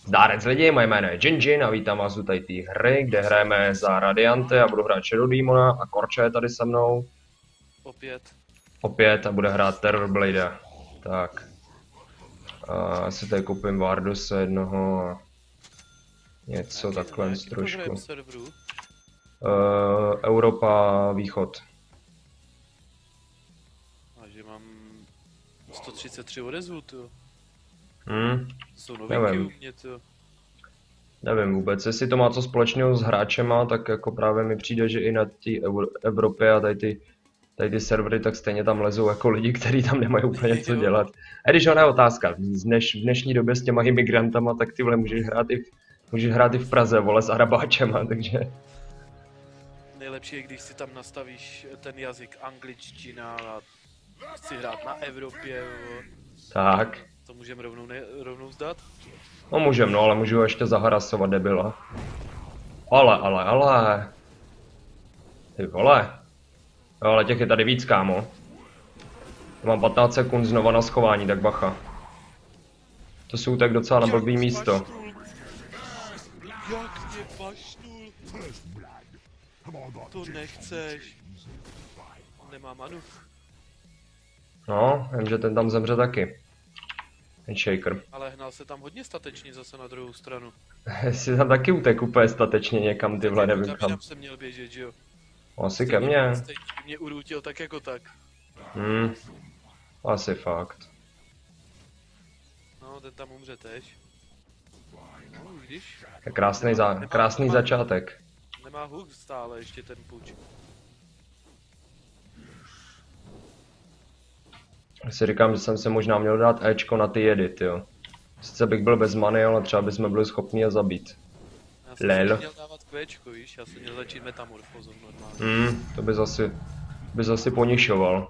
Zdárec lidi, moje jméno je Jinjin a vítám vás u tady té hry, kde hrajeme za Radianty a budu hrát Shadow Demona a Korče je tady se mnou. Opět a bude hrát Terror Blade. Tak. A si tady koupím Varduse jednoho a něco takhle z trošku. Europa východ. A že mám 133 odezvů, to. Jsou novinky Nevím. u mě, to. Nevím vůbec, jestli to má co společného s hráčema, tak jako právě mi přijde, že i na té Evropě a tady ty servery, tak stejně tam lezou jako lidi, kteří tam nemají úplně co dělat. A když ona je otázka, v dnešní době s těma imigrantama, tak ty vole můžeš hrát i v Praze, vole, s Arabáčema, takže... Nejlepší je, když si tam nastavíš ten jazyk angličtina a chci hrát na Evropě, Tak. to můžeme rovnou vzdát? No můžem, no, ale můžu ještě zaharasovat debila. Ale. Ty vole. Jo, ale těch je tady víc, kámo. Mám 15 sekund znova na schování, tak bacha. To jsou tak docela na blbý místo. Jak mě pašnul? To nechceš. Nemá manu. No, vím, že ten tam zemře taky. Ten shaker. Ale hnal se tam hodně statečně zase na druhou stranu. Jsi tam taky utek úplně statečně někam, ty vole, nevím kam. Tam jsem měl běžet, že jo? Asi ke mně. Stejně mě urutil tak jako tak. Asi fakt. No, ten tam umře tež. No, vidíš? Krásný začátek. Nemá hook stále ještě ten puč. Si říkám, že jsem se možná měl dát Ečko na ty jedy, jo. Sice bych byl bez many, ale třeba bychom byli schopni je zabít. Já jsem Lel. měl dávat Qčko, víš? Já jsem měl začít metamorfozou normálně. To bys asi ponišoval.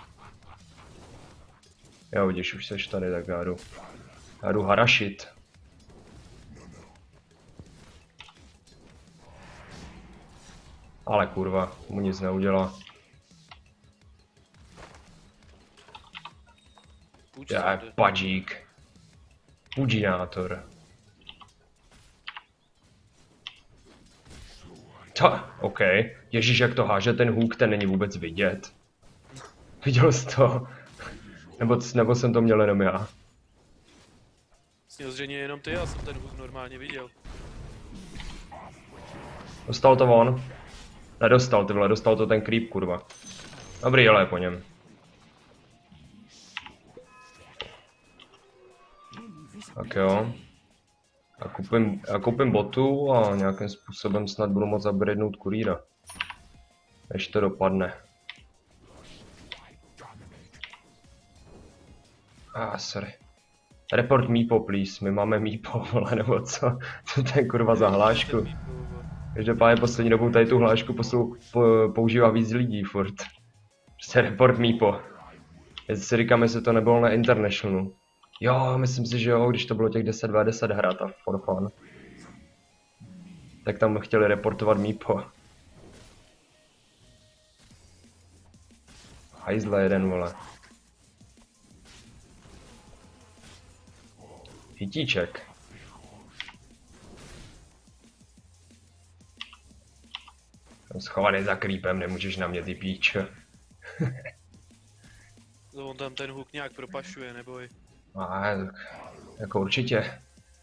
Jo, vidíš, už seš tady, tak já jdu harašit. Ale kurva, mu nic neudělá. Puč Já je se jde. padík. Pudžinátor. OK. Ježíš, jak to háže ten hook, ten není vůbec vidět. Viděl jsi to? Nebo jsem to měl jenom já? Sněl zřejmě jenom ty, já jsem ten hook normálně viděl. Dostal to on? Nedostal, ty vole, dostal to ten creep, kurva. Dobrý, ale je po něm. Tak jo. A koupím botu a nějakým způsobem snad budu moct zabrednout kurýra. Než to dopadne. Sorry. Report Meepo, please. My máme Meepo, vole, nebo co? Co to je kurva za hlášku? Každopádně poslední dobou tady tu hlášku používá víc lidí furt. Prostě report Meepo. Já si říkám, jestli to nebylo na Internationalu. Jo, myslím si, že jo, když to bylo těch 10v10 hrát a for fun. Tak tam chtěli reportovat Meepo. Hajzle jeden, vole. Hytíček. Jsem schovaný za creepem, nemůžeš na mě, ty píčo. On tam ten hook nějak propašuje, neboj. Tak, jako určitě.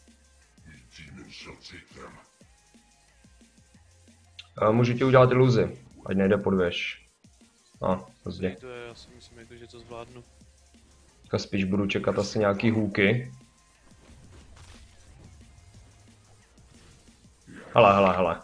Můžu ti udělat iluzi, ať nejde podvěž. Pozdě. To je, já si myslím, jako, že to zvládnu. Teďka spíš budu čekat asi nějaký hooky. Hele.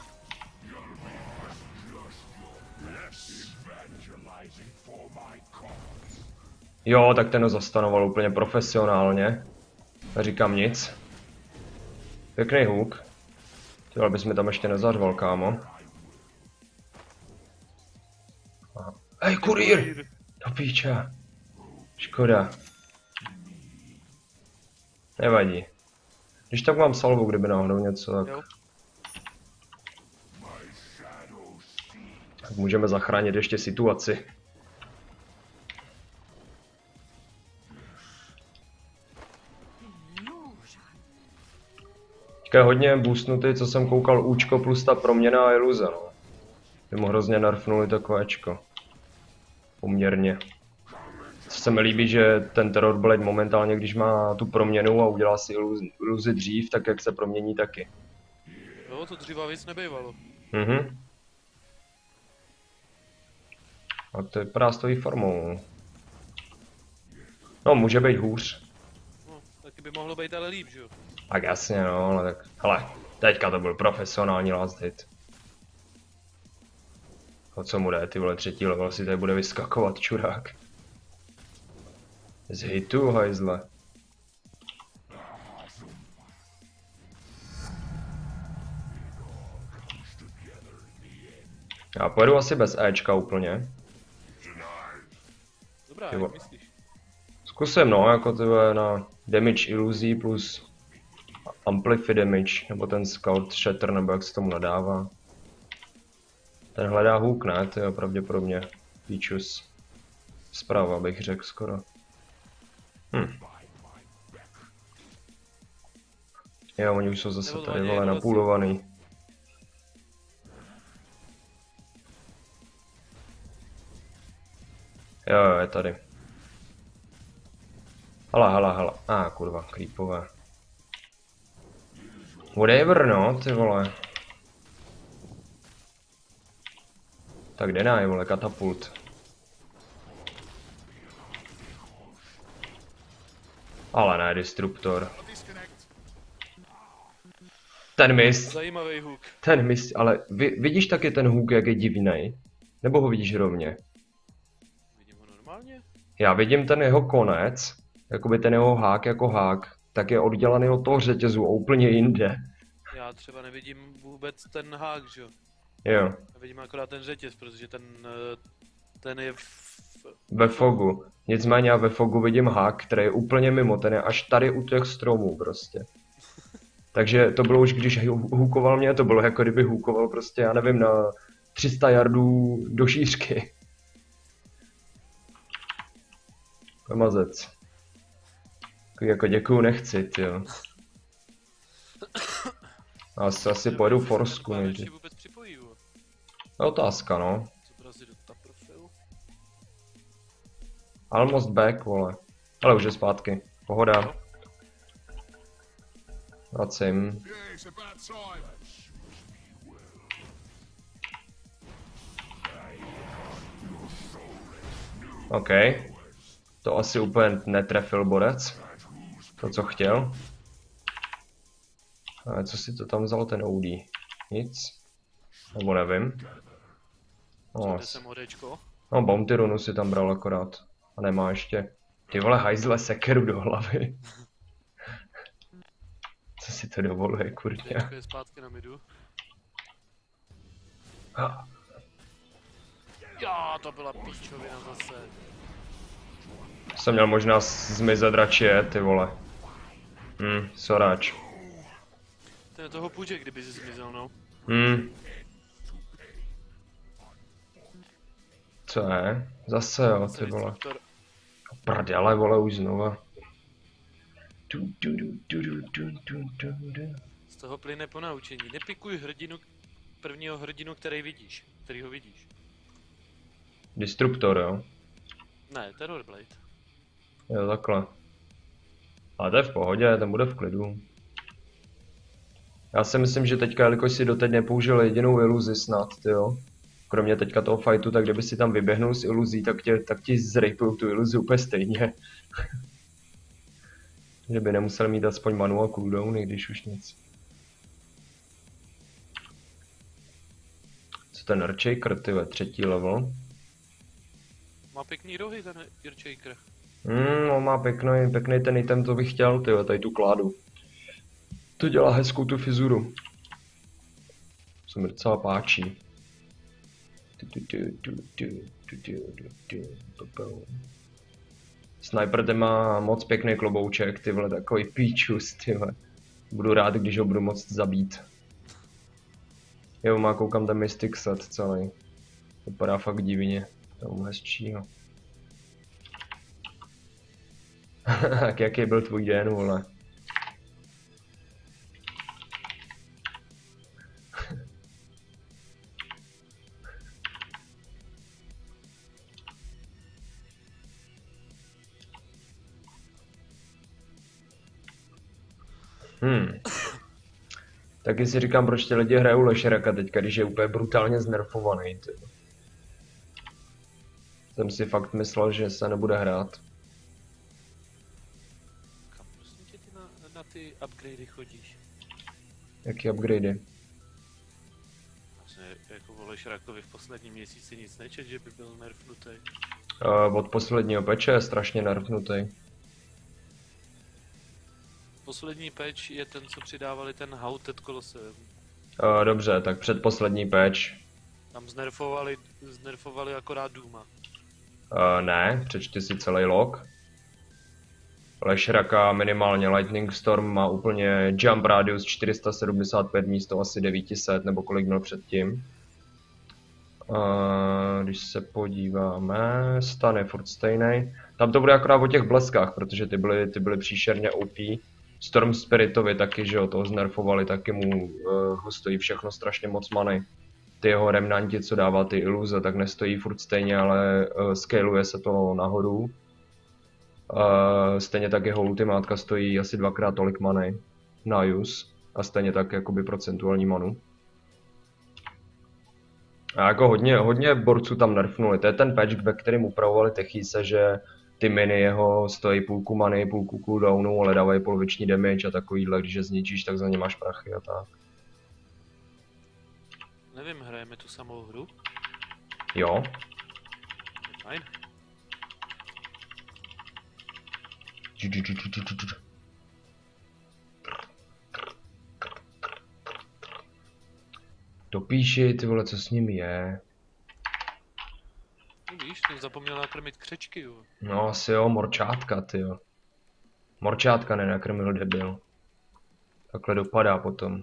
Jo, tak ten ho zastanoval úplně profesionálně. Neříkám nic. Pěkný hook. Tyhle bys mi tam ještě nezařval, kámo. Aha. Hej, kurýr! Do píče. Škoda. Nevadí. Když tak mám salvu, kdyby náhodou něco, tak... Tak můžeme zachránit ještě situaci. Teďka je hodně boostnutý, co jsem koukal, účko plus ta proměna a iluze, no. Ty mu hrozně nerfnuli to Ečko. Poměrně. Co se mi líbí, že ten Terror Blade momentálně, když má tu proměnu a udělá si iluzi dřív, tak jak se promění taky. Jo, to dříva víc nebejvalo. Mhm. A to vypadá s tou formou. No, může být hůř. No, taky by mohlo být ale líp, že jo? Tak jasně, no, ale tak, hele, teďka to byl profesionální last hit. O co mu jde, ty vole, 3. level si tady bude vyskakovat, čurák. Z hitu, hajzle. Já pojedu asi bez Ečka úplně. Dobrá, Jo. jak myslíš? Zkusím, no, jako ty vole, na damage iluzí plus amplify damage, nebo ten scout shatter, nebo jak se tomu nadává. Ten hledá hook, ne, ty jo, pravděpodobně. Píčus. Zprava bych řekl skoro. Jo, oni už jsou zase tady, vole, napůlovaný. Jo, je tady. Hala. Kurva, creepové. Whatever, no, ty vole. Tak deny, vole, katapult. Ale ne, disruptor. Ten mist. Zajímavý hook. Ten mist, ale vidíš taky ten hook, jak je divnej? Nebo ho vidíš rovně? Vidím ho normálně? Já vidím ten jeho konec, jakoby ten jeho hák jako hák, tak je oddělaný od toho řetězu a úplně jinde. Já třeba nevidím vůbec ten hák, že jo? Jo. Já vidím akorát ten řetěz, protože ten je Ve fogu. Nicméně já ve fogu vidím hák, který je úplně mimo, ten je až tady u těch stromů prostě. Takže to bylo už, když hookoval mě, to bylo jako kdyby hookoval prostě, já nevím, na 300 yardů do šířky. Mazec. Jako děkuju, nechci, tyjo. Asi pojedu forsku než. vůbec připojí, jo? Je otázka, no. Zobrazit do ta profilu. Almost back, vole. Ale už je zpátky. Pohoda. Vracím. OK. To asi úplně netrefil bodec. To, co chtěl. A co si to tam vzal ten OD? Nic? Nebo nevím. No, Jsem odečko. no bounty runu si tam bral akorát. A nemá ještě. Ty vole, hajzle sekeru do hlavy. Co si to dovoluje, kurňa. Odečko je zpátky na midu. Jo, to byla píčovina zase. Jsem měl možná zmizet radši, ty vole. Soráč. To je toho půjče, kdyby si zmizel, no. Co je? Zase jo, ty vole. Prdele, vole, už znova. Z toho plyne ponaučení. Nepikuj prvního hrdinu, který ho vidíš. Disruptor, jo? Ne, Terror Blade. Jo, takhle. Ale to je v pohodě, ten bude v klidu. Já si myslím, že teďka, jelikož si doteď nepoužil jedinou iluzi snad, jo. Kromě teďka toho fightu, tak kdyby si tam vyběhnul s iluzí, tak ti zrejpujou tu iluzi úplně stejně. Že by nemusel mít aspoň manual cooldowny, když už nic. Co ten Earthshaker, ty ve 3. level? Má pěkný rohy ten Earthshaker. On má pěkný ten item, co bych chtěl, tyjo, tady tu kládu. To dělá hezkou tu fizuru. Se mi docela páčí. Sniper ten má moc pěkný klobouček, ty vole, takový píčus, ty vole. Budu rád, když ho budu moct zabít. Jo, má, koukám ten Mystic set celý. Vypadá fakt divně. Tomu hezčího. Tak jaký byl tvůj den, vole? Taky si říkám, proč ty lidi hrajou Lešeraka teďka, když je úplně brutálně znerfovaný. Ty. Jsem si fakt myslel, že se nebude hrát. Kam prosím tě ty na ty upgradey chodíš? Jaký upgradey? Vlastně jako o Lešerakovi v posledním měsíci nic nečet, že by byl nerfnutý. Od posledního peče je strašně nerfnutý. Poslední patch je ten, co přidávali ten Haunted Colosseum. Dobře, tak předposlední patch. Tam znerfovali akorát Duma. Ne, přečti si celý log. Lešeraka minimálně Lightning Storm má úplně jump radius 475 místo asi 900 nebo kolik měl předtím. Když se podíváme, stan je furt stejný. Tam to bude akorát o těch bleskách, protože ty byly příšerně OP. Storm Spiritovi taky, že jo, toho znerfovali, taky mu stojí všechno strašně moc many. Ty jeho remnanti, co dává ty iluze, tak nestojí furt stejně, ale scaluje se to nahoru. Stejně tak jeho ultimátka stojí asi 2x tolik many na use a stejně tak jakoby procentuální manu. A jako hodně borců tam nerfnuli, to je ten patch, ve kterém upravovali techíse, že ty miny jeho stojí půlku many, půlku cooldownu, ale dávají poloviční damage a takovýhle, když je zničíš, tak za ně máš prachy a tak. Nevím, hrajeme tu samou hru? Jo. Fajn. Dopíši, ty vole, co s nimi je. No víš, ten zapomněl nakrmit křečky, jo. No asi jo, morčátka, ty jo. Morčátka nenakrmil, debil. Takhle dopadá potom.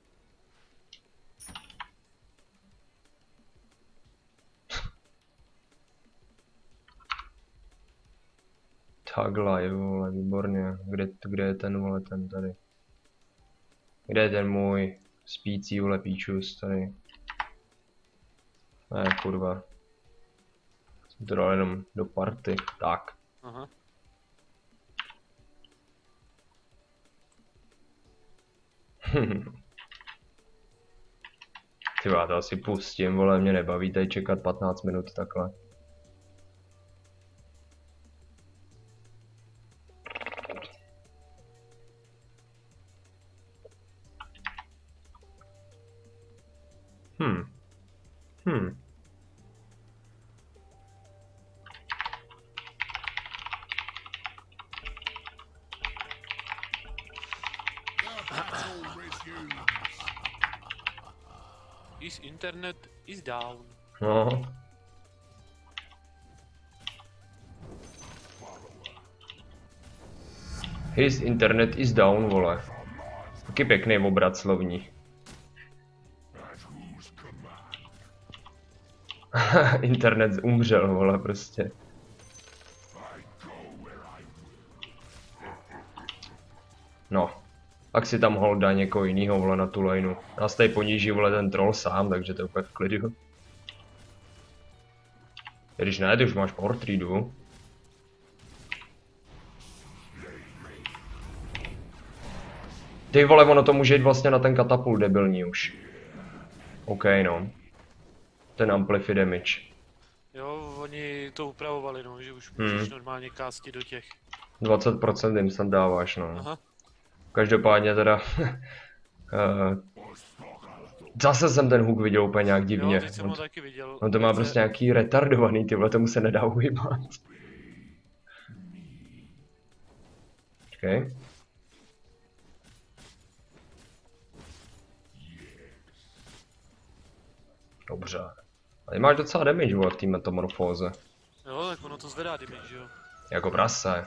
Takhle, vole, výborně. Kde je ten, vole, ten tady? Kde je ten můj spící, vole, píčus tady? Ne, kurva. Jsem to dal jenom do party. Tak. Aha. Ty já to asi pustím, vole, mě nebaví tady čekat 15 minut takhle. His internet is down. No. His internet is down, vole. Taky pěkný obrat slovní. Internet umřel, vole, prostě. No. Pak si tam hold dá někoho jinýho, vole, na tu lineu. Nás tady poníží, vole, ten troll sám, takže to je úplně v klidu. Když ne, ty už máš power treadu. Ty vole, ono to může jít vlastně na ten katapult debilní už. OK, no. Ten amplify damage. Jo, oni to upravovali, no, že už můžeš normálně kásti do těch. 20% jim tam dáváš, no. Aha. Každopádně teda... zase jsem ten hook viděl úplně nějak divně. Jo, teď jsem ho taky viděl. On to má prostě nějaký retardovaný, ty vole, tomu se nedá uhybat. Okay. Dobře. Ale máš docela damage, vole, v té metamorfóze. Jo, tak ono to zvedá damage, jo. Jako prase.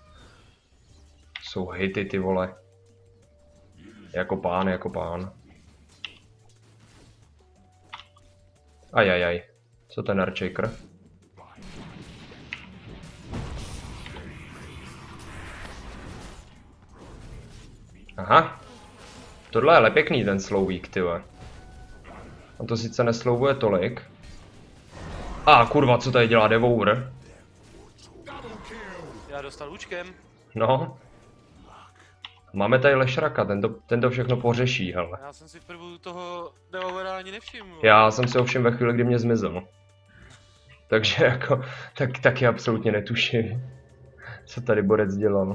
Jsou hity, ty vole. Jako pán, jako pán. Ajajaj. Co ten Archaker? Aha. Tohle je ale pěkný ten slowvík, tyhle. On to sice neslouvuje tolik. Kurva, co tady dělá Devour? Já dostal účkem. No. Máme tady Lešraka, ten to všechno pořeší, hele. Já jsem si vprvu toho Devoura ani nevšiml. Já jsem si ho všiml ve chvíli, kdy mě zmizel. Takže jako, taky absolutně netuším, co tady borec dělal.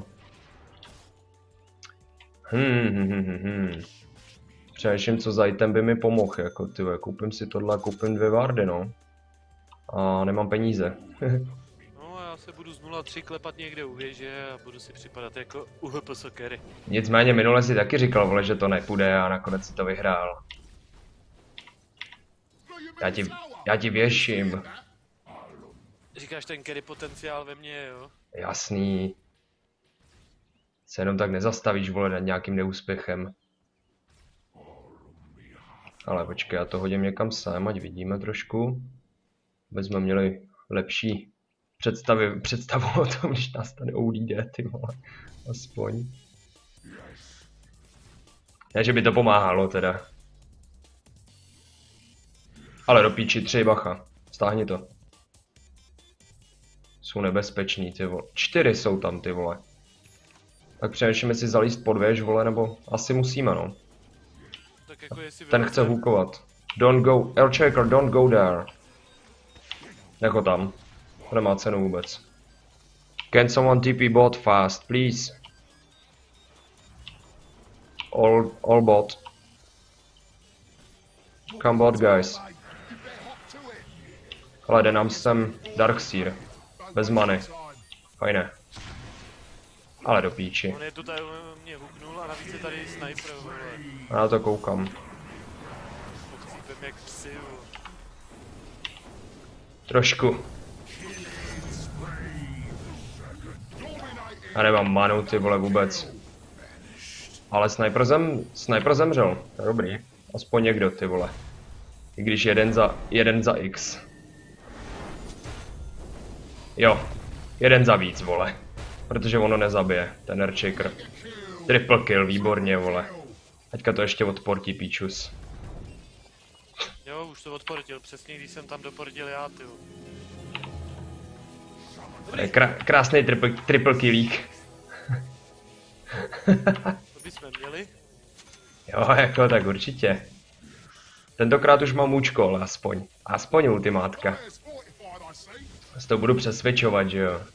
Přemýšlím, co za item by mi pomohl, jako tyhle, koupím si tohle a koupím 2 wardy, no. A nemám peníze. No já se budu z 0-3 klepat někde u věže a budu si připadat jako UHPS carry. Nicméně minule si taky říkal, vole, že to nepůjde a nakonec si to vyhrál. Já ti věším. Říkáš ten carry potenciál ve mně, jo? Jasný. Se jenom tak nezastavíš, vole, nad nějakým neúspěchem. Ale počkej, já to hodím někam sem, ať vidíme trošku. Aby jsme měli lepší představu o tom, když nás tady ODD, ty vole. Aspoň. Ne, že by to pomáhalo teda. Ale do píči 3, bacha. Stáhni to. Jsou nebezpeční, ty vole. 4 jsou tam, ty vole. Tak přemýšlíme si zalíst pod věž, vole, nebo asi musíme, no. Tak jako ten chce hukovat. Don't go, Earthshaker, don't go there. Jako tam. To nemá cenu vůbec. Can someone TP bot fast, please? All bot. Come bot, guys. Ale jde nám sem Darkseer. Bez many. Fajné. Ale do píči. On je tu tady mě huknul a navíc je tady sniper, vole. Já na to koukám. Pochcípem jak psy, vole. Trošku. Já nemám manu, ty vole, vůbec. Ale sniper zemřel. To je dobrý. Aspoň někdo, ty vole. I když jeden za X. Jo. Jeden za víc, vole. Protože ono nezabije, ten Earthshaker. Triple kill, výborně, vole. Teďka to ještě odportí, píčus. Jo, už to odportil, přesně když jsem tam doportil já, ty. Krásný triple killík. To bychom měli. Jo, jako tak určitě. Tentokrát už mám účko, ale aspoň. Aspoň ultimátka. Z toho budu přesvědčovat, že jo.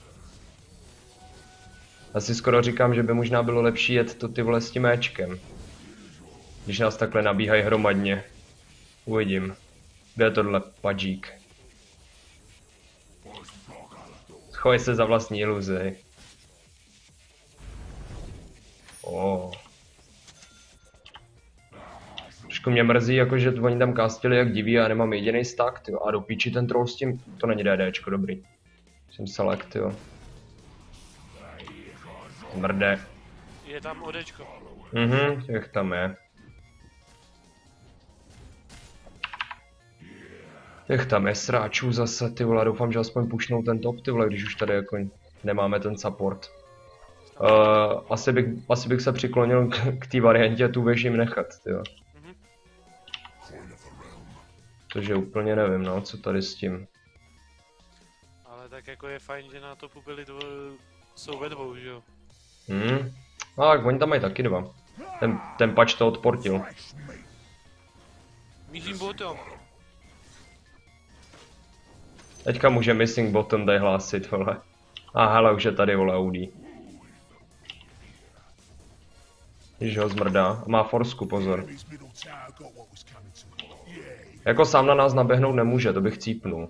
Asi skoro říkám, že by možná bylo lepší jet to, ty vole, s tím éčkem. Když nás takhle nabíhají hromadně. Uvidím. Kde je tohle padžík? Schovej se za vlastní iluzi. Trošku mě mrzí, jakože oni tam castili jak diví a nemám jediný stack, tyjo. A do píči ten troll s tím, to není DDčko, dobrý. Jsem select, jo. Mrde. Je tam odečko. Jak tam je. Jak tam je sráčů zase, ty vole, doufám, že aspoň pušnou ten top, ty vole, když už tady jako nemáme ten support. Asi bych se přiklonil k té variantě tu věž jim nechat, tyjo. Protože úplně nevím, no, co tady s tím. Ale tak jako je fajn, že na topu byli jsou ve dvou, že jo? No, tak oni tam mají taky 2. Ten pač to odportil. Mířím botom. Teďka může missing bottom tady hlásit, vole. A hele, už je tady, vole, OD. Když ho zmrdá. Má forsku, pozor. Jako sám na nás naběhnout nemůže, to bych cípnul.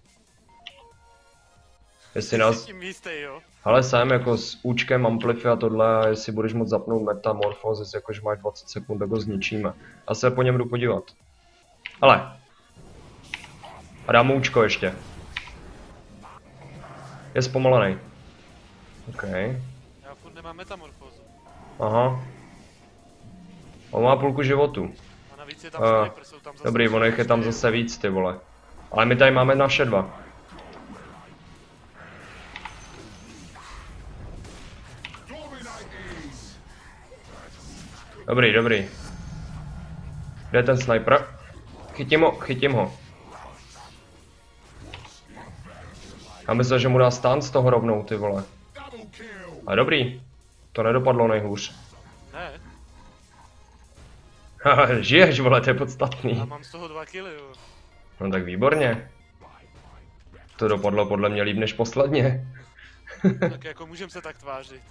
Jestli nás... Ale jsem jako s účkem Amplify a tohle, a jestli budeš moct zapnout Metamorphosis, jakože máš 20 sekund, tak ho zničíme. A se po něm jdu podívat. Ale. A dám mu účko ještě. Je zpomalený. OK. Já furt nemám metamorfózu. Aha. On má půlku životu. A navíc je tam sniper, jsou tam zase... Dobrý, ono je tam zase víc, ty vole. Ale my tady máme naše 2. Dobrý. Kde je ten sniper? Chytím ho. Já myslel, že mu dá stun z toho rovnou, ty vole. A dobrý. To nedopadlo nejhůř. Žiješ, vole, to je A podstatný. mám z toho 2 kily, jo. No tak výborně. To dopadlo podle mě líp než posledně. Tak jako můžem se tak tvářit.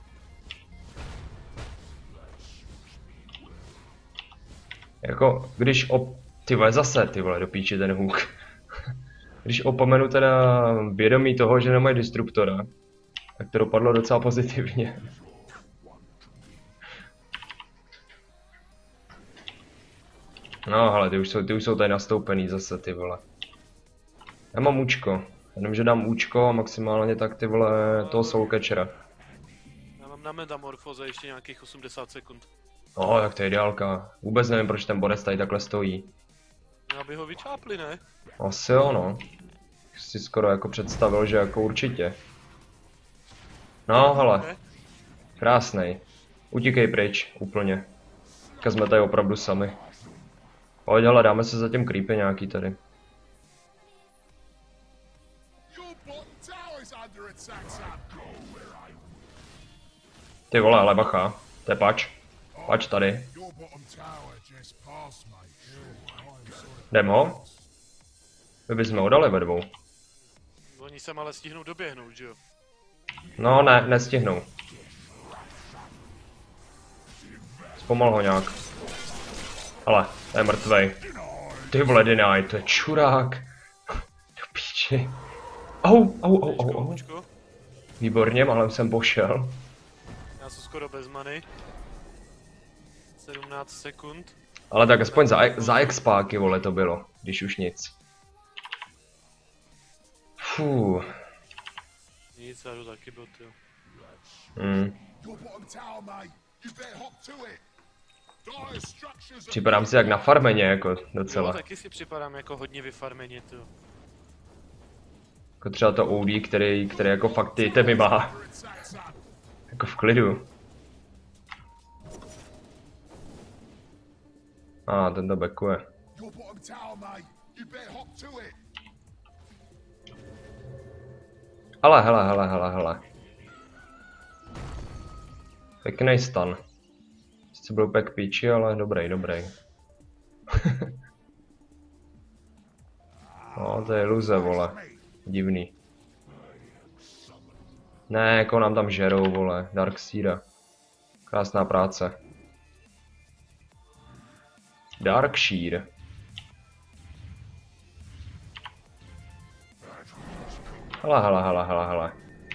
Jako, když ty vole, zase, ty vole, do píči ten hůk. Když opomenu teda vědomí toho, že nemají disruptora, tak to dopadlo docela pozitivně. No hele, ty už jsou tady nastoupený zase, ty vole. Já mám účko. Jenom, že dám účko a maximálně tak ty vole toho soulcatchera. Já mám na metamorfoze ještě nějakých 80 sekund. No, tak to je ideálka. Vůbec nevím, proč ten borec tady takhle stojí. Aby ho vyčápli, ne? Asi jo, no. Si skoro jako představil, že jako určitě. No, hele. Krásnej. Utíkej pryč, úplně. Teďka jsme tady opravdu sami. Pojď, hele, dáme se za tím creepy nějaký tady. Ty vole, ale bacha. To je pač. Pač tady. Jdem ho? My bychom ho dali ve dvou. Oni sem ale stihnou doběhnout, že jo? No, ne, nestihnou. Zpomal ho nějak. Ale, to je mrtvej. Ty vole, deny, to je čurák. Do píči. Au. Výborně, málem jsem pošel. Já jsem skoro bez many. 17 sekund. Ale tak aspoň za expáky, vole, to bylo, když už nic. Fú. Nic, já jdu taky bot, jo. Připadám si jak na farmeně, jako docela. Jo, taky si připadám jako hodně vyfarmeně, to. Jako třeba to OD, který jako fakt ty itemy má. Jako v klidu. Ten to backuje. Ale hele. Pěknej stun. Sice byl úplně k píči, ale dobrý. No, to je iluze, vole. Divný. Ne, jako nám tam žerou, vole. Darkseera. Krásná práce. Darkseer. Hele.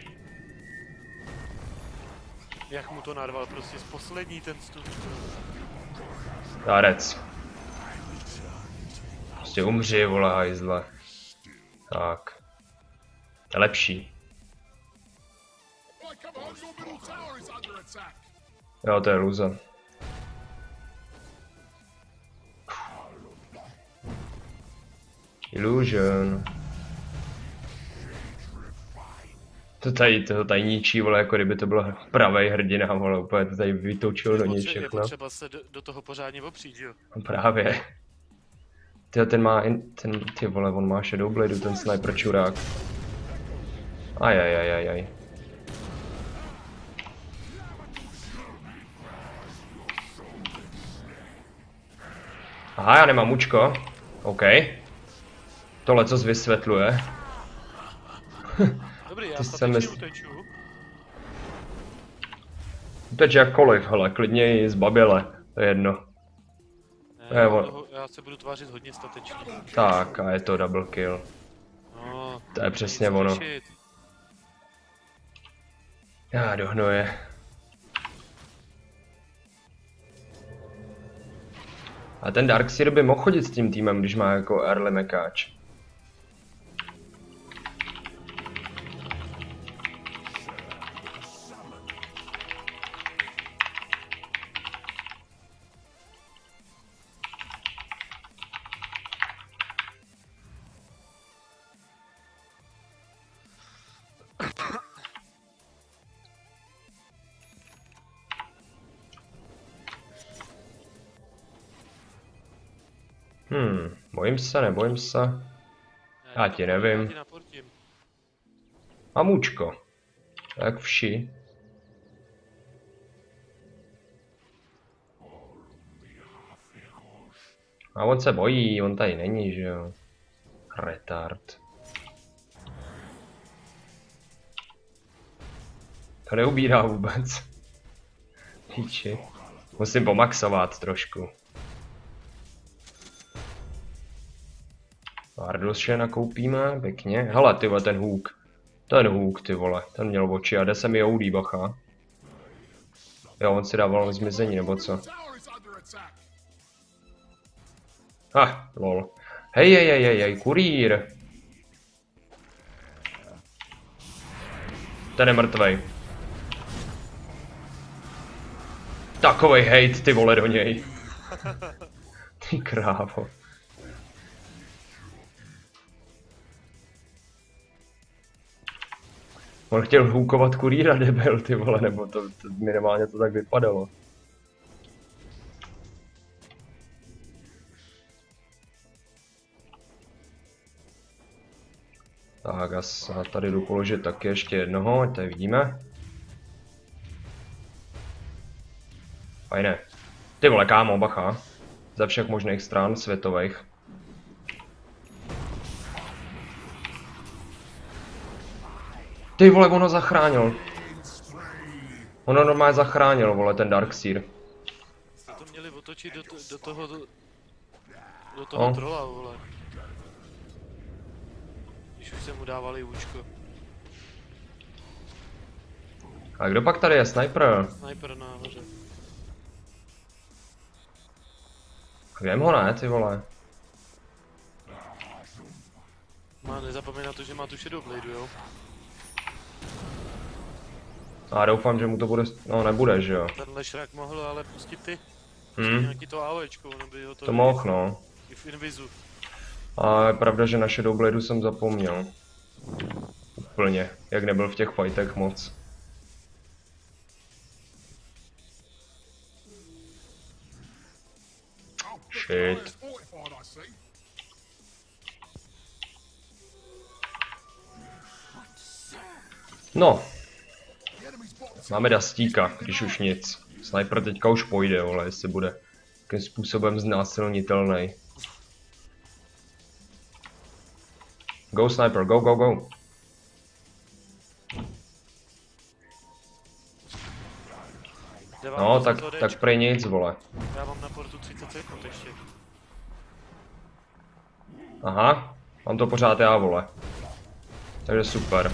Jak mu to narval prostě z poslední ten stun. Darec. Prostě umři, vole, hajzle. Tak. To je lepší. Jo, to je loser. Illusion. To tady ničí, vole, jako kdyby to byl pravej hrdina, vole, úplně to tady vytočil do něj všechno. Je potřeba se do toho pořádně opřít, jo? Právě. Ty vole, on má Shadow Blade, ten sniper čurák. Ajajajajaj. Aha, já nemám účko. OK. Tohle co vysvětluje. Dobrý, já statečně uteču. Uteč jakkoliv, hele, klidně i z baběle, to je jedno. Ne, já se budu tvářit hodně statečně. Tak, a je to double kill. No, to je přesně ono. Já do hnoje. A ten Darkseer by mohl chodit s tím týmem, když má jako early mekáč. Nebojím se. Já ti nevím. Mám účko. Jak vši. A on se bojí, on tady není, že jo. Retard. To neubírá vůbec. Píči. Musím pomaxovat trošku. Ardosše nakoupíme, pěkně. Hele, ty vole, ten hůk. Ten hůk, ty vole, ten měl oči a jde se mi joudí, bacha. Jo, on si dával zmizení, nebo co? Lol. Hej, kurýr. Ten je mrtvej. Takovej hejt, ty vole, do něj. Ty krávo. On chtěl hůkovat kurýra, debil, ty vole, nebo to minimálně to tak vypadalo. Tak a tady jdu položit taky ještě jednoho, ať tady vidíme. Fajné. Ty vole, kámo, bacha. Ze všech možných stran světových. Ty vole, ono zachránil. Ono normálně zachránil, vole, ten Darkseer. Jste to měli otočit do toho trola, vole. Když už se mu dávali účko. A kdo pak tady je? Sniper? Sniper nahoře. Vím ho, ne, ty vole. Nezapomeň na to, že má tu Shadow Blade, jo? A doufám, že mu to bude, no nebude, že jo. Tenhle šrak mohl ale pustit ty. Nějaký to AOEčko, ono by ho to mohl, no. I v Invizu. A je pravda, že na Shadow Bladeu jsem zapomněl. Úplně, jak nebyl v těch fightech moc. Shit. No. Máme dastíka, když už nic. Sniper teďka už pojde, vole, jestli bude jakým způsobem znásilnitelný. Go sniper, go, go, go. No, tak prej nic, vole. Já mám na portu 30 sekund ještě. Aha, mám to pořád já, vole. Takže super.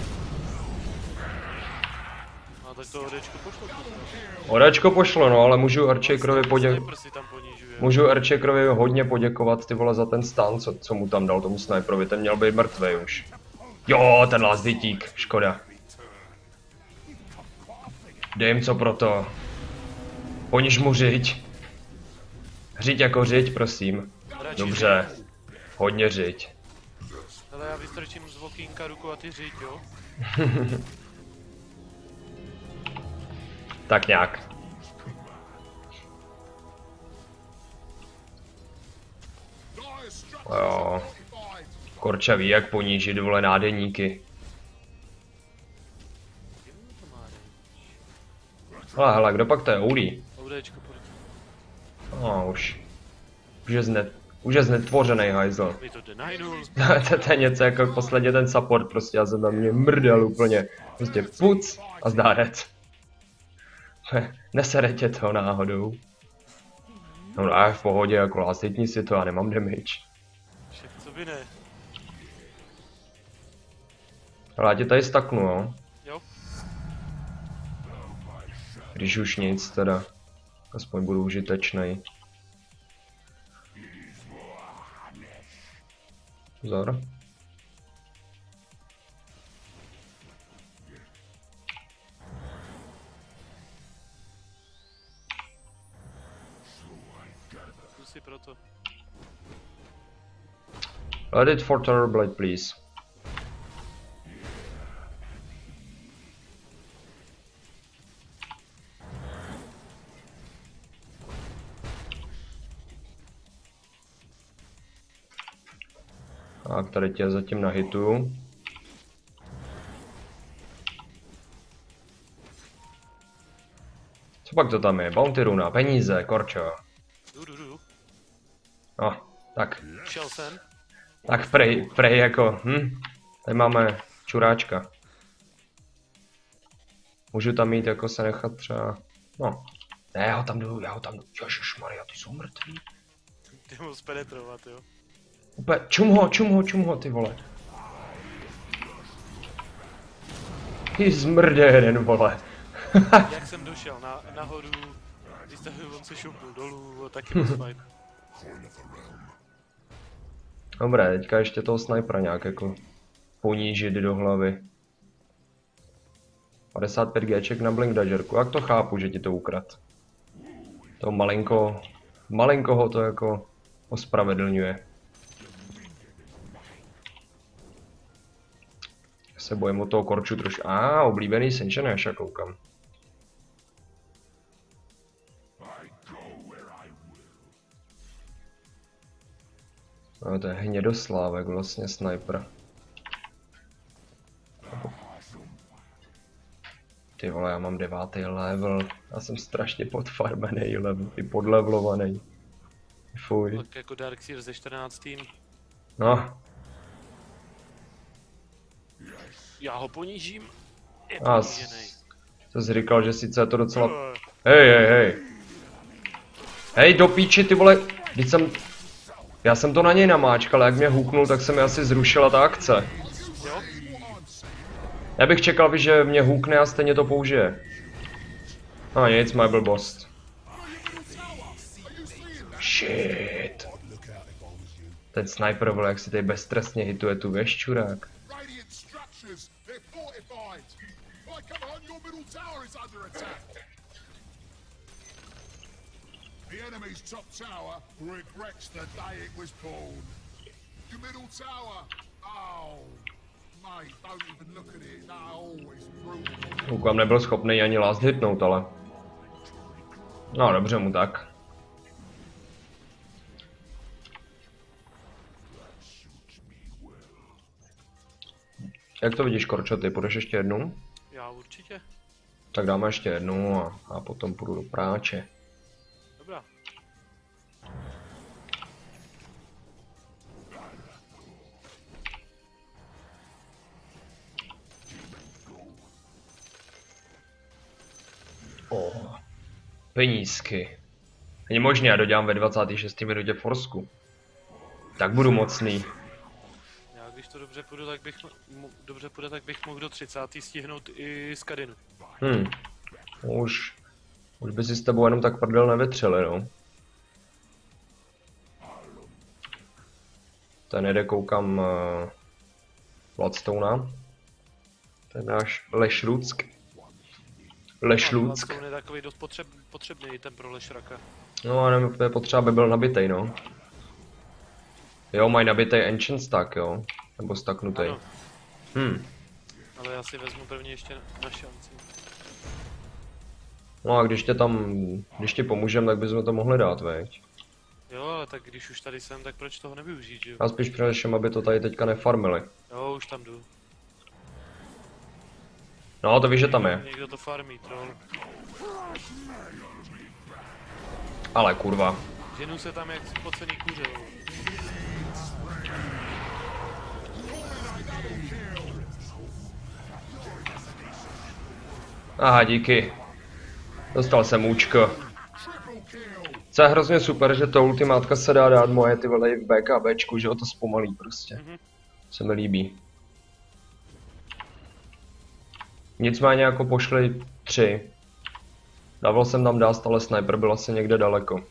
A tak to ODčko pošlo. ODčko pošlo, no, ale můžu Archekerovi můžu Archekerovi hodně poděkovat, ty vole, za ten stun, co mu tam dal tomu sniperovi, ten měl být mrtvej už. Jo, ten last hitík, škoda. Dej jim co pro to. Poniž mu řiď. Řiď jako řiď, prosím. Dobře. Hodně řiď. Ale já vystrčím z okýnka ruku a ty řiď, jo? Tak nějak. Jo. Korča ví, jak ponížit, vole, nádeníky. Hele, kdo pak to je? Oudí? ODčko, pojď. No, už je znetvořenej hajzl. Mi to denajnul. To je něco jako posledně ten support, prostě já jsem tam mě mrdal úplně. Prostě puc a zdárec. Nesere tě to náhodou. No, já v pohodě, jako lásitní si to, já nemám damage. Však co by ne? Ale já tě tady staknu, jo? Jo. Když už nic, teda. Aspoň budu užitečnej. Pozor. Zkusí proto. Let it for Terrorblade, please. Tak, tady tě zatím nahituju. Co pak to tam je? Bounty runa, peníze, korčo. Jdu. No, Tak. Šel jsem. Tak prej jako, tady máme čuráčka. Můžu tam mít jako se nechat třeba, no. Ne, já ho tam jdu, ježišmarja, ty jsou mrtví. Ty mohl spenetrovat, jo. Úplně, čum ho, ty vole. Ty zmrdě jeden, vole. Jak jsem došel nahoru, když on se šoupnul dolů, taky moc fajn. Dobré, teďka ještě toho snajpera nějak jako ponížit do hlavy. 55 Gček na Blink Daggerku, jak to chápu, že ti to ukrad. To malinko ho to jako ospravedlňuje. Se bojím o toho korču trošku. Oblíbený Senčenáš, já koukám. No, to je hnědoslávek vlastně sniper. Ty vole, já mám 9. level. Já jsem strašně podfarmený, podlevelovaný. Fuj. Tak jako Darkseer ze 14. No. Já ho ponížím. Je A ponížený. jsi říkal, že sice je to docela... Hej. Hej, do píči, ty vole. Já jsem to na něj namáčkal, jak mě huknul, tak se mi asi zrušila ta akce. Jo? Já bych čekal, že mě hukne a stejně to použije. Nic, má blbost. Shit. Ten sniper, vole, jak si tady beztrestně hituje tu věž, čurák. The enemy's top tower regrets the day it was born. Your middle tower, oh, mate, don't even look at it. They're always brutal. Koukám, nebyl schopný ani last hitnout, ale... No, dobře mu tak. Jak to vidíš, Korčo, ty půjdeš ještě jednou? Já určitě. Tak dáme ještě jednu a potom půjdu do práče. Dobrá. Penízky. Není možné, já dodělám ve 26. minutě forsku. Tak budu mocný. Já když to dobře půjde, tak bych mohl do 30. stihnout i z Kadinu. Už by si s tebou jenom tak prdel nevytřeli, no. Ten jede, koukám, Bloodstone'a. Ten náš Lešruck. Bloodstone je takový dost potřebný ten pro Lešraka. No a nevím, to je potřeba, aby byl nabitej, no. Jo, mají nabitej Ancient stack, jo. Nebo stacknutej. Ale já si vezmu prvně ještě na šanci. No a když ti pomůžem, tak bychom to mohli dát, veď. Jo, tak když už tady jsem, tak proč toho nevyužít, jo? Já spíš především, aby to tady teďka nefarmili. Jo, už tam jdu. No, to víš, že tam je. Někdo to farmí, troll. Ale kurva. Ženu se tam jak spocený kuře, jo. Aha, díky. Dostal jsem účko. Co je hrozně super, že to ultimátka se dá dát moje ty vole v BKBčku, že ho to zpomalí prostě. Se mi líbí. Nicméně jako pošli 3. Dával jsem tam dást, ale sniper byl asi někde daleko.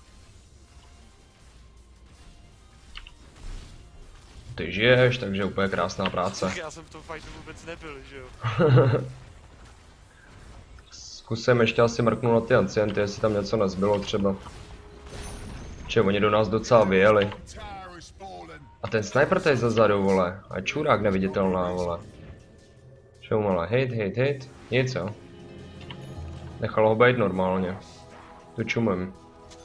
Ty žiješ, takže úplně krásná práce. Tak já jsem v tom fightu vůbec nebyl, že jo? Zkusím ještě asi mrknout na ty ancienty, jestli tam něco nezbylo třeba. Že oni do nás docela vyjeli. A ten sniper tady zezadu, vole. A čurák neviditelná, vole. Čo malé, hit. Nic, jo. Nechalo ho být normálně. Tu čumem.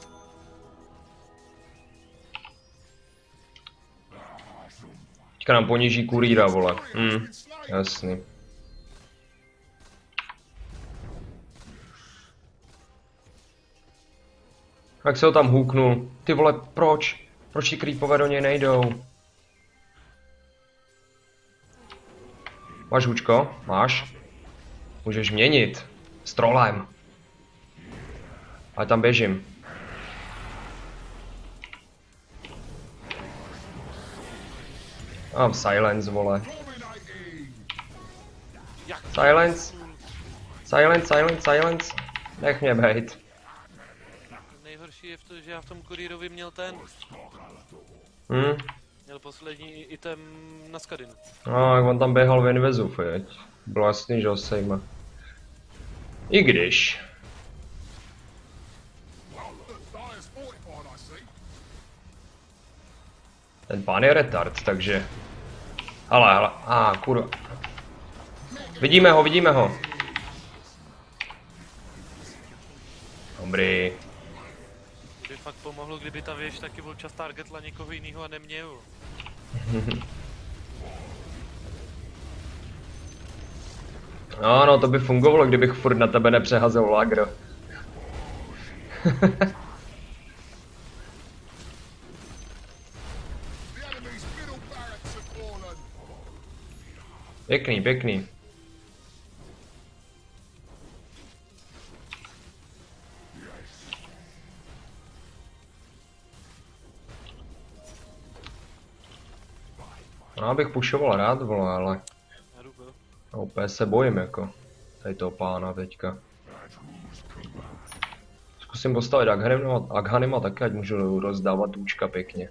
Teďka nám poníží kurýra, vole. Jasný. Jak se ho tam hůknul. Ty vole, proč? Proč ti creepové do něj nejdou? Máš hůčko? Máš? Můžeš měnit. S trolem. Ale tam běžím. Mám silence, vole. Silence. Silence, silence, silence. Nech mě bejt. Nejhorší je v tom, že já v tom kurýrovi měl ten. Měl poslední item na Skadinu. No, jak on tam běhal v invezu, veď. Bylo jasný, že ho sejme. I když. Ten pán je retard, takže. Ale, kurva. Vidíme ho, vidíme ho. Dobrý. Kdyby fakt pomohlo, kdyby ta věž taky občas targetla někoho jiného a ne mě, jo. No, to by fungovalo, kdybych furt na tebe nepřehazel lagro. Pěkný, pěkný. No, abych pušoval rád, vole, ale... No, úplně se bojím, jako. Tady toho pána teďka. Zkusím postavit Aghanima taky, ať můžu rozdávat účka pěkně.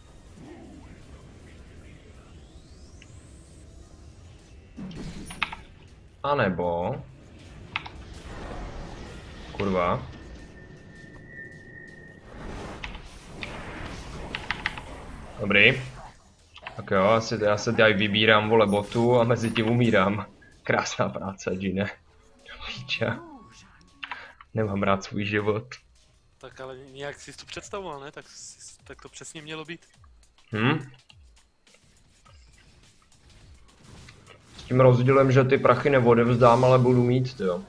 A nebo... Kurva. Dobrý. Tak jo, já se tady vybírám, vole, botu a mezi tím umírám. Krásná práce, Gine. Píča. Nemám rád svůj život. Tak ale nějak jsi to představoval, ne? Tak to přesně mělo být. S tím rozdílem, že ty prachy neodevzdám, ale budu mít, jo.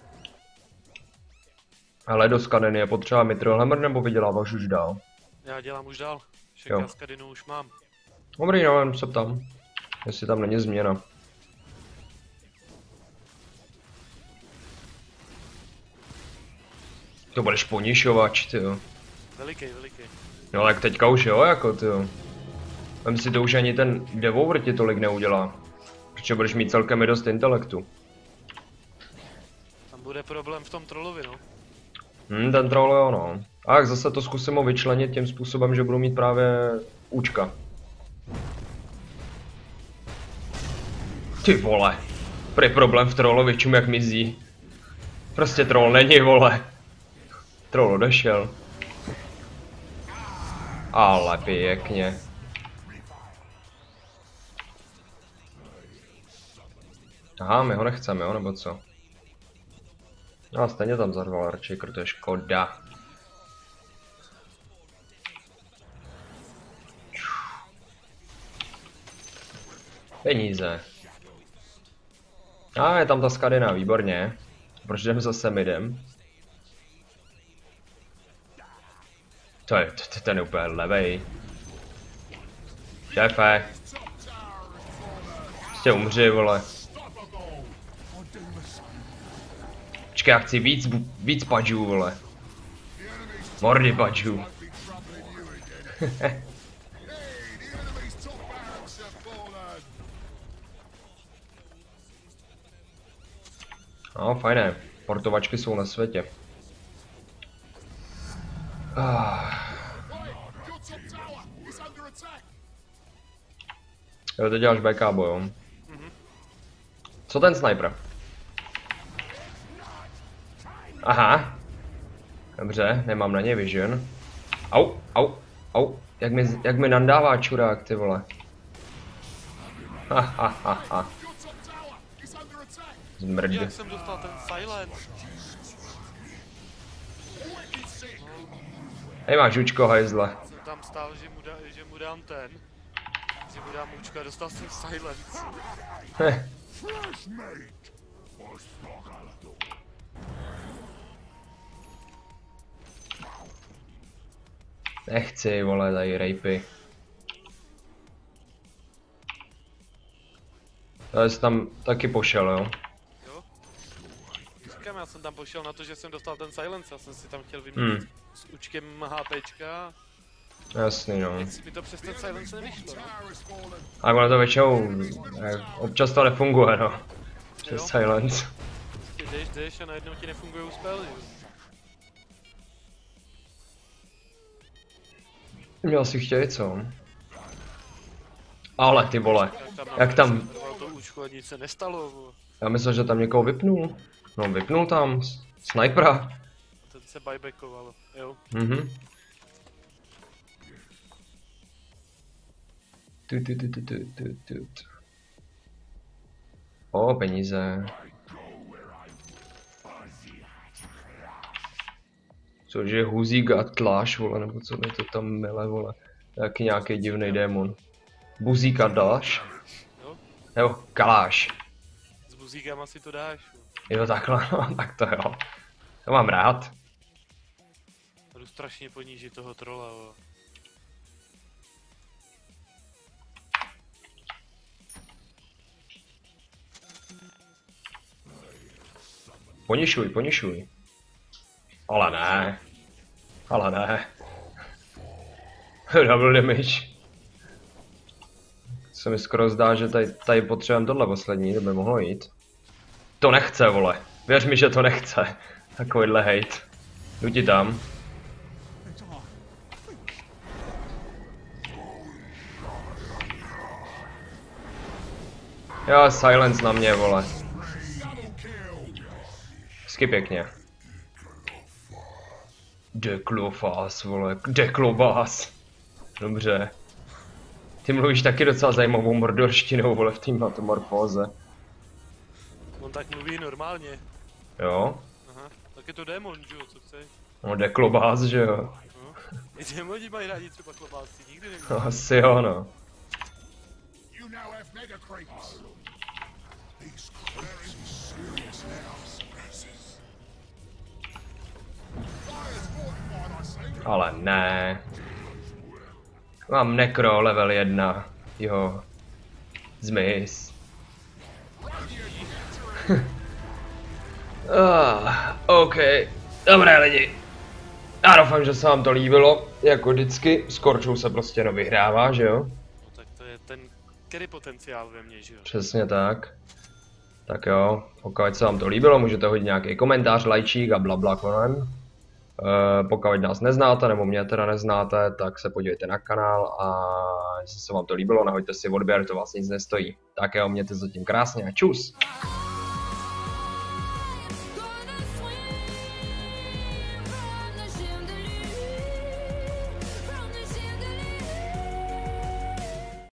Ale do Skadeny je potřeba Mithril nebo vyděláváš už dál? Já dělám už dál. Všechna Skadinu už mám. Dobrý, no, jen se ptám. Jestli tam není změna. To budeš ponišovač, tyjo. Veliký. No tak teďka už jo, jako tyjo. Vem si to už ani ten Devour ti tolik neudělá. Protože budeš mít celkem i dost intelektu. Tam bude problém v tom trollovi, no. Ten troll jo, no. A jak zase to zkusím ho vyčlenit tím způsobem, že budu mít právě účka. Ty vole. Prý problém v trollovi, čum jak mizí. Prostě troll není, vole. Troll odešel. Ale pěkně. Aha, my ho nechceme, jo, nebo co? No, stejně tam zarval Arčík, to je škoda. Peníze. A je tam ta Skadina, výborně. Proč jdem zase midem? To je ten úplně levej. Šéfe. Prostě umři, vole. Počkej, já chci víc padžů, vole. Mordy padžů. No, fajné. Portovačky jsou na světě. Jo, teď děláš BK bojom. Co ten sniper? Aha. Dobře, nemám na něj vision. Au. Jak mi nandává čurák, ty vole. Ha. Zmrd. Jak jsem dostal ten silence? Hej, máš žučko, hajzle. Jsem tam stál, že mu dám ten. Že mu dám účka, dostal jsem silence. Nechci, vole, tady rapey. Já jsem tam taky pošel, jo. Jo? Říkám, já jsem tam pošel na to, že jsem dostal ten silence, já jsem si tam chtěl vyměnit s účkem HPčka. Jasný, no. Jak mi to přes ten silence nevyšlo, no. A ono to většinou, občas to nefunguje, no. Přes Jo. silence. Ty jdeš a najednou ti nefungují spely, jo. Měl si chtěli, co? Ale ty vole, jak tam, To účko a nic se nestalo, bo. já myslel, že tam někoho vypnul. No vypnul tam, snajpera. Ten se buybackoval, jo. Mhm. O, peníze. Cože huzík a tláš, vole, nebo co mi to tam mele, vole. Taky nějaký divný démon. Buzík a dáš? Jo? Jo, kaláš. S buzíkama si to dáš, jo. Jo, takhle, no, tak to jo. To mám rád. Jdu strašně ponížit toho trola, jo. Ponišuj, ponišuj. Ale ne. Ale ne. Double damage. Se mi skoro zdá, že tady potřebujeme tohle poslední, to by mohlo jít. To nechce, vole. Věř mi, že to nechce. Takovýhle hate. Jdu ti tam. Jo, silence na mě, vole. Hezky pěkně. Deklofás, vole, deklobás. Dobře. Ty mluvíš taky docela zajímavou mordorštinou, vole, v té metamorfóze. On tak mluví normálně. Jo? Aha, tak je to démon, že jo, co chceš? No, deklobás, že jo? No. I démoni mají rádi třeba klobásy, nikdy neví. No, asi jo, no. You now have mega creeps. These creeps are serious now. Fire's fortified, I say. Ale ne. Mám nekro, level 1. Jo. Zmiz. OK. Dobré lidi. Já doufám, že se vám to líbilo. Jako vždycky, s Korčou se prostě nevyhrává, že jo? No tak to je ten carry potenciál ve mně, že jo? Přesně tak. Tak jo, pokud se vám to líbilo, můžete hodit nějaký komentář, lajčík a blabla konem. Pokud nás neznáte, nebo mě teda neznáte, tak se podívejte na kanál a jestli se vám to líbilo, nahoďte si odběr, to vás nic nestojí. Tak jo, mějte se zatím krásně a čus!